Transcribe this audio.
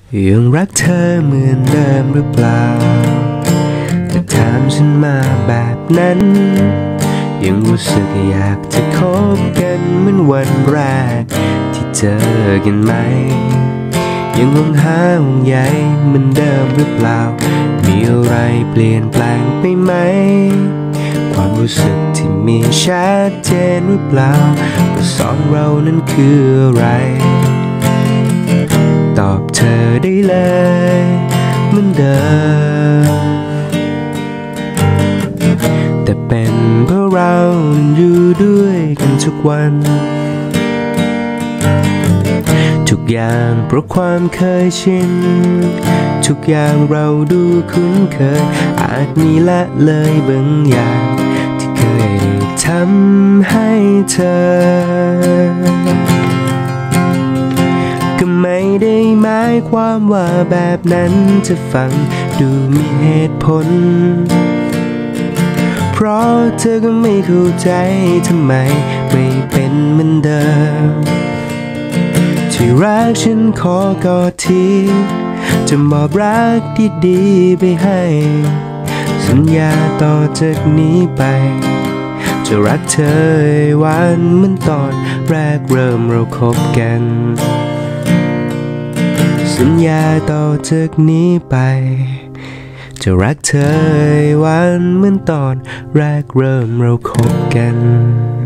ยังรักเธอเหมือนเดิมหรือเปล่าแต่ถามฉันมาแบบนั้นยังรู้สึกอยากจะคบกันเหมือนวันแรกที่เจอกันไหมยังห่วงหาห่วงใยเหมือนเดิมหรือเปล่ามีอะไรเปลี่ยนแปลงไปไหมความรู้สึกที่มีชัดเจนหรือเปล่าว่าสองเรานั้นคืออะไรตอบเธอได้เลยเหมือนเดิมแต่เป็นเพราะเราอยู่ด้วยกันทุกวันทุกอย่างเพราะความเคยชินทุกอย่างเราดูคุ้นเคยอาจมีละเลยบางอย่างที่เคยได้ทำให้เธอก็ไม่ได้หมายความว่าแบบนั้นจะฟังดูมีเหตุผลเพราะเธอก็ไม่เข้าใจทำไมไม่เป็นเหมือนเดิมที่รักฉันขอกอดทีจะมอบรักที่ดีไปให้สัญญาต่อจากนี้ไปจะรักเธอให้หวานเหมือนตอนแรกเริ่มเราคบกันสัญญาต่อจากนี้ไปจะรักเธอให้หวานเหมือนตอนแรกเริ่มเราคบกัน